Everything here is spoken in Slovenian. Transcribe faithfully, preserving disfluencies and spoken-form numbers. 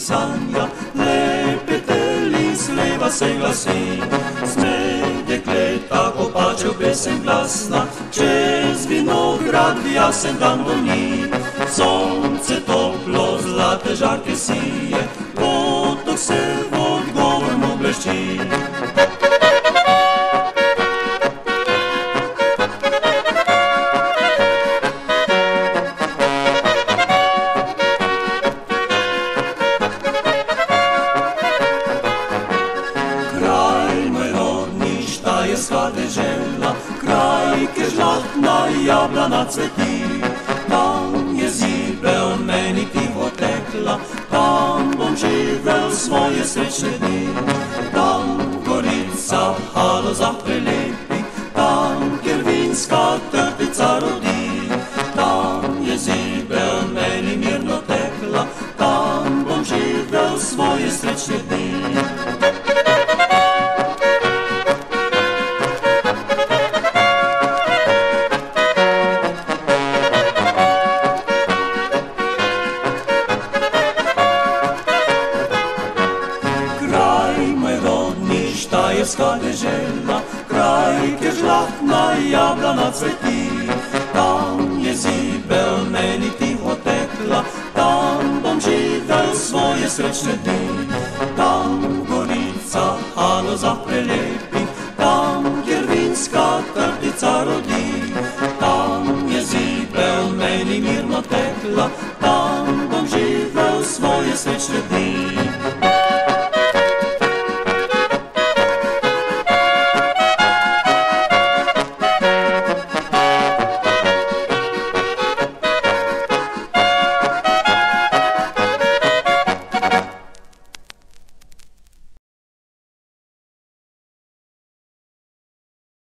pisanja, lepeteli sleva se glasi. Sme dekleta kopačev pesem glasna, čez vinograd v jasen dan do njih. Sonce toplo, zlate žarke sije, potok se odgovorno blešči. Štajerska dežela, kraj, kjer žlahtna jablana cveti. Tam je zibel meni tiho tekla, tam bom živel svoje srečne dni. Tam Gorica halo zaprelepi, tam, kjer vinska trtica rodi. Tam je zibel meni mirno tekla, tam bom živel svoje srečne dni. Štajerska dežela, kraj, kjer žlahtna jablana cveti. Tam je zibel meni tiho tekla, tam bom živel svoje srečne dni.